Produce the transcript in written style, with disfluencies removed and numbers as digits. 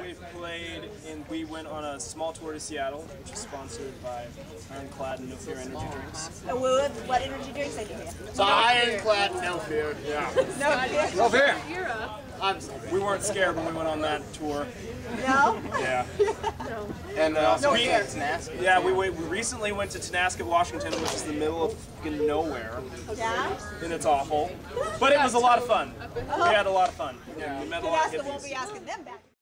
we've played in. We went on a small tour to Seattle, which is sponsored by Ironclad and No Fear energy drinks. What energy drinks I do? So Ironclad, No Fear. Yeah. No Fear. I'm sorry. We weren't scared when we went on that tour. No? Yeah. And we recently went to Tonasket, Washington, which is the middle of fucking nowhere. Yeah? And it's awful. But it was a lot of fun. We had a lot of fun. Yeah, we met a lot of hippies. Won't be asking them back.